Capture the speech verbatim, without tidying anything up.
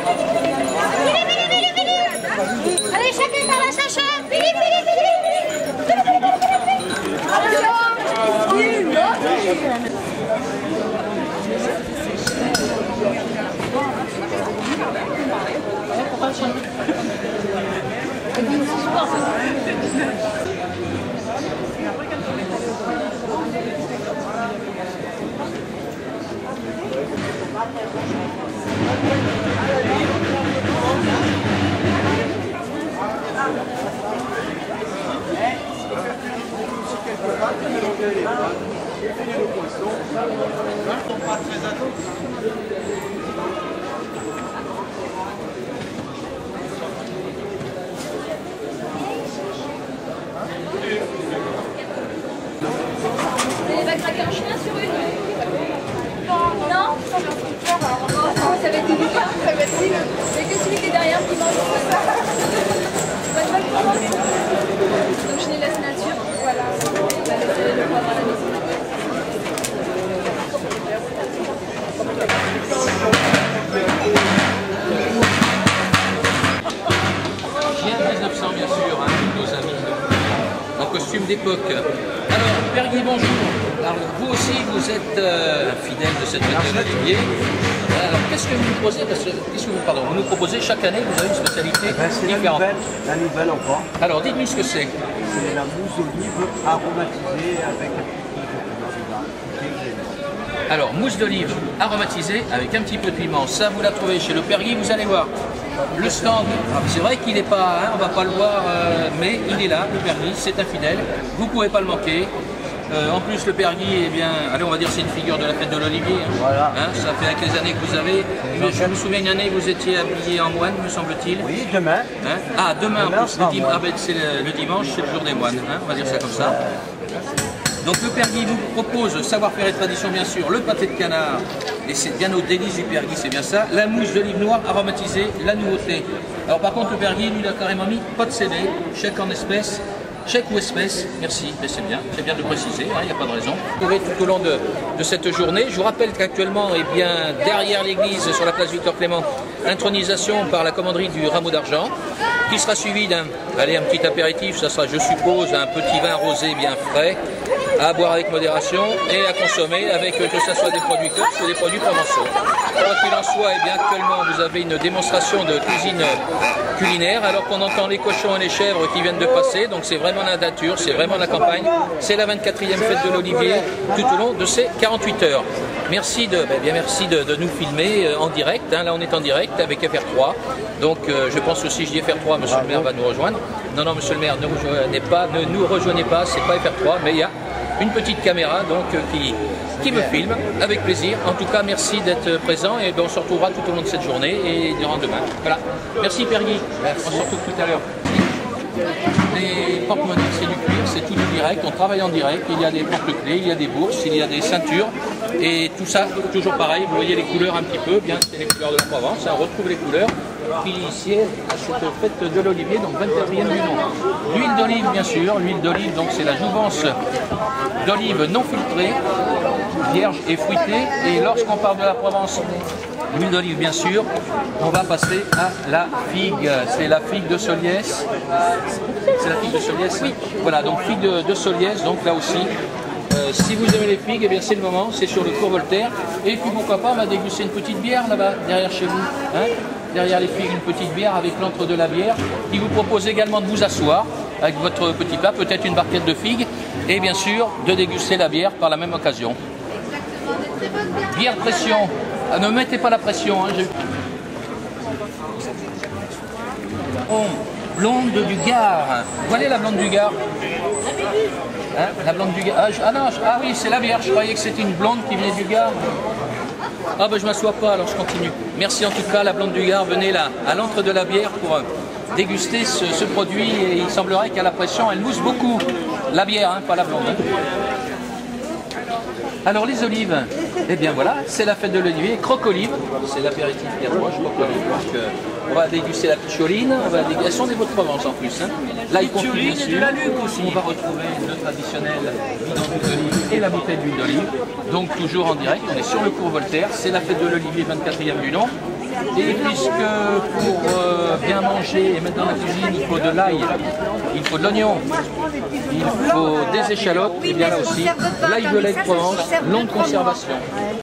Allez, chacun dans la Sacha. Vili, vili, vili. Elle va craquer un chien sur une. Non, ça va être délicat. Ça va être délicat. Il n'y a que celui qui est derrière qui mange. Donc je les laisse nature. Voilà. On va laisser le poivre à la maison. Chien dix-neuf cents bien sûr, hein, nos amis, en costume d'époque. Alors, Père Guy, bonjour. Alors, vous aussi, vous êtes euh, fidèle de cette fête de l'Olivier. Alors, qu'est-ce que vous nous proposez Parce que, qu'est-ce que vous, pardon, vous nous proposez chaque année, vous avez une spécialité ben, c'est différente. La nouvelle, la nouvelle encore. Alors, dites-moi ce que c'est. C'est la mousse d'olive aromatisée avec un petit peu de piment. Alors, mousse d'olive aromatisée avec un petit peu de piment. Ça, vous la trouvez chez le Père Guy, vous allez voir. Le stand, c'est vrai qu'il n'est pas, hein, on ne va pas le voir, euh, mais il est là, le Père Guy, c'est un fidèle. Vous ne pouvez pas le manquer. Euh, en plus, le Père Guy, eh bien, allez, on va dire c'est une figure de la fête de l'Olivier. Hein. Voilà. Hein, ça fait quelques années que vous avez. Mais je me souviens une année, vous étiez habillé en moine, me semble-t-il. Oui, demain. Hein, ah, demain, Demain, en plus, le, dim ah, ben, c'est le, le dimanche, c'est le jour des moines. Hein, on va dire ça comme ça. Donc le Père Guy vous propose, savoir-faire et tradition bien sûr, le pâté de canard, et c'est bien aux délices du Père Guy, c'est bien ça, la mousse d'olive noire aromatisée, la nouveauté. Alors par contre le Père Guy, lui, il a carrément mis pas de C D, chèque en espèces, chèque ou espèce, merci, mais c'est bien, c'est bien de le préciser, il hein, n'y a pas de raison. Vous verrez tout au long de, de cette journée. Je vous rappelle qu'actuellement, eh bien, derrière l'église, sur la place Victor Clément, intronisation par la commanderie du rameau d'argent, qui sera suivi d'un, allez, un petit apéritif, ça sera, je suppose, un petit vin rosé bien frais, à boire avec modération et à consommer avec que ce soit des produits corses ou des produits provençaux. Quoi qu'il en soit, eh bien, actuellement vous avez une démonstration de cuisine culinaire alors qu'on entend les cochons et les chèvres qui viennent de passer, donc c'est vraiment la nature, c'est vraiment la campagne, c'est la vingt-quatrième fête de l'Olivier tout au long de ces quarante-huit heures. Merci de, ben bien, merci de, de nous filmer en direct, hein, là on est en direct avec F R trois, donc euh, je pense aussi, je dis F R trois, monsieur le maire va nous rejoindre. Non, non, monsieur le maire, ne, rejoignez pas, ne nous rejoignez pas, c'est pas F R trois, mais il y a une petite caméra donc euh, qui, qui me filme avec plaisir. En tout cas, merci d'être présent et ben, on se retrouvera tout au long de cette journée et durant demain. Voilà. Merci Père Guy. On se retrouve tout à l'heure. Les porte-monnaies, c'est du cuir, c'est tout du direct. On travaille en direct. Il y a des porte-clés, il y a des bourses, il y a des ceintures et tout ça, toujours pareil. Vous voyez les couleurs un petit peu. Bien, c'est les couleurs de la Provence. On retrouve les couleurs qui siègent à cette fête de l'Olivier, donc vingt-quatrième du nom. L'huile d'olive, bien sûr. L'huile d'olive, donc c'est la jouvence d'olive non filtrée, vierge et fruitée. Et lorsqu'on parle de la Provence, l'huile d'olive, bien sûr, on va passer à la figue. C'est la figue de Soliès. C'est la figue de Soliès. Oui. Voilà, donc figue de, de Soliès. Donc là aussi, euh, si vous aimez les figues, eh bien c'est le moment. C'est sur le cours Voltaire. Et puis pourquoi pas, on va déguster une petite bière là-bas, derrière chez vous. Hein, derrière les figues, une petite bière avec l'antre de la bière, qui vous propose également de vous asseoir avec votre petit plat, peut-être une barquette de figues, et bien sûr de déguster la bière par la même occasion. Bière pression. Ah, ne mettez pas la pression. Hein, je... oh, blonde du Gard. Vous voyez la blonde du Gard? Hein, la blonde du Gard. Ah, je... ah non, je... ah oui, c'est la bière. Je croyais que c'était une blonde qui venait du Gard. Ah ben je m'assois pas, alors je continue. Merci en tout cas, la blonde du Gard. Venez là, à l'antre de la bière pour déguster ce, ce produit. Et il semblerait qu'à la pression, elle mousse beaucoup. La bière, hein, pas la blonde. Alors les olives, eh bien voilà, c'est la fête de l'olivier. Croque-olive, c'est l'apéritif qui approche, croque-olive. Donc euh, on va déguster la picholine, on va déguster, elles sont des Hauts-de-Provence en plus. Hein. Là, il compris bien sûr. On va retrouver le traditionnel bidon d'huile d'olive et la bouteille d'huile d'olive. Donc toujours en direct, on est sur le cours Voltaire, c'est la fête de l'Olivier vingt-quatrième du nom. Et puisque pour euh, bien manger et mettre dans la cuisine, il faut de l'ail, il faut de l'oignon, il faut des échalotes, et bien là aussi, l'ail violet de Provence, longue conservation.